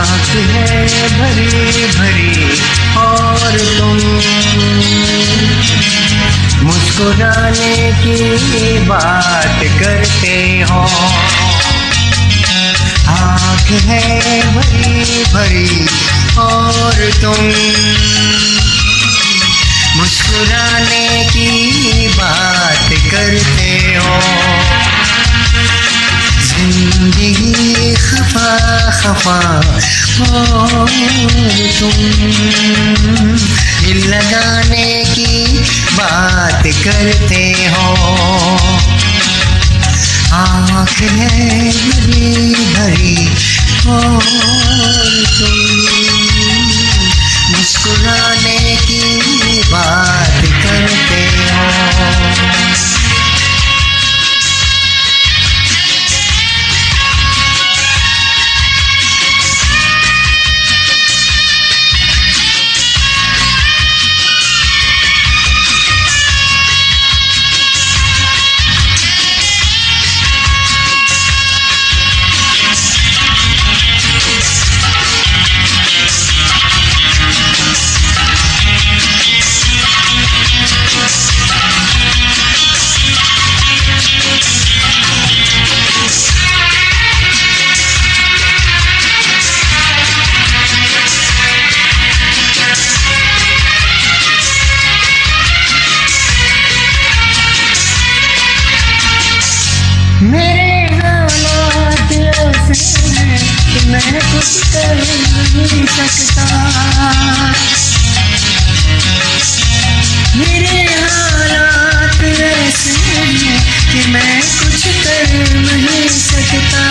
आँख है भरी भरी और तुम मुस्कुराने की बात करते हो। आँख है भरी भरी और तुम मुस्कुराने की बात करते हो। जिंदगी खफा खफा और तुम दिल लगाने की बात करते हो। आँख है भरी भरी और तुम मुस्कुराने की बात करते हो। मेरे हालात ऐसे हैं कि मैं कुछ कर नहीं सकता। मेरे हालात ऐसे हैं कि मैं कुछ कर नहीं सकता।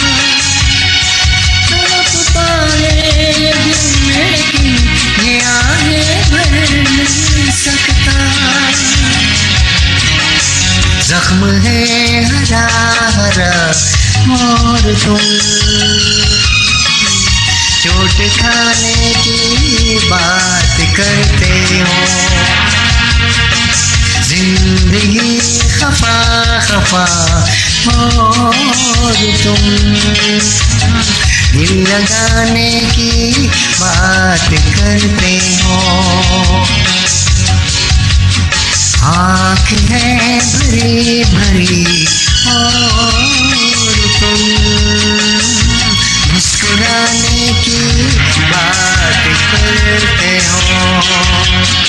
तड़प पाए दिल में कि ये आगे बढ़ नहीं सकता। जख्म है हरा हरा और तुम चोट खाने की बात करते हो। जिंदगी खफा खफा और तुम दिल लगाने की बात करते हो। आँख है भरी भरी और तुम मुस्कुराने की बात करते हो।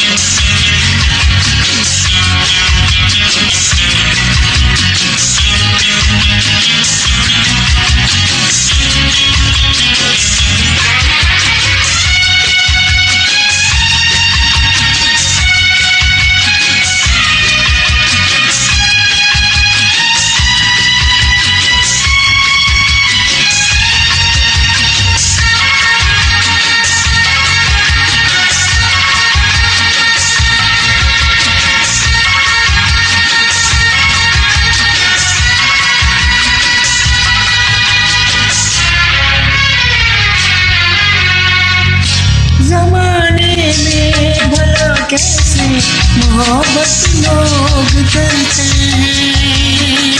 ज़माने में भला कैसे मोहब्बत लोग करते हैं।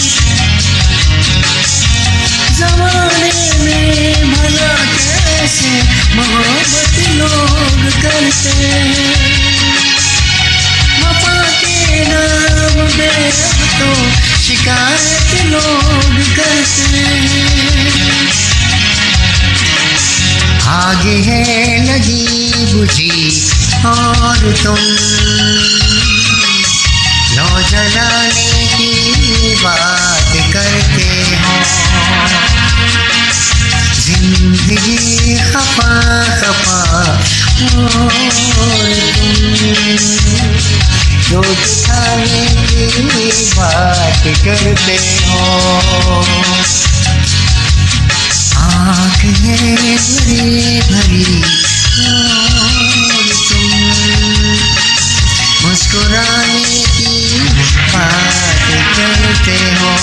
ज़माने में भला कैसे मोहब्बत लोग करते हैं। वफा के नाम पे अब तो शिकायत लोग करते हैं। आगे है लगी बुझी और तुम लौ जलाने की बात करते हो। जिंदगी खफा खफा और तुम चोट खाने की बात करते हो। आँख है भरी भरी और तुम मुस्कुराने की बात करते हो।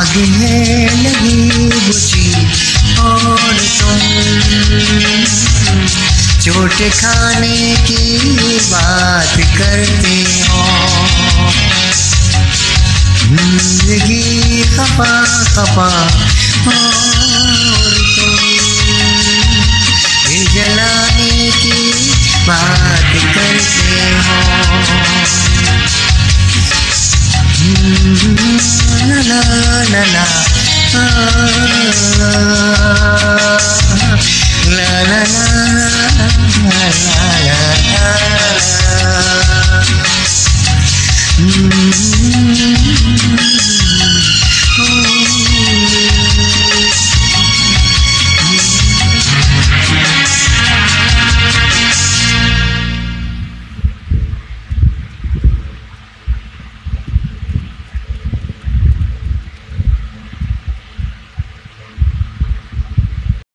आग है लगी बुझी और तुम चोट खाने की बात करते हो। जिंदगी खपा खपा और तुम दिल जलाने की बात करते हो। ला ला ला ला ला ला ला ला।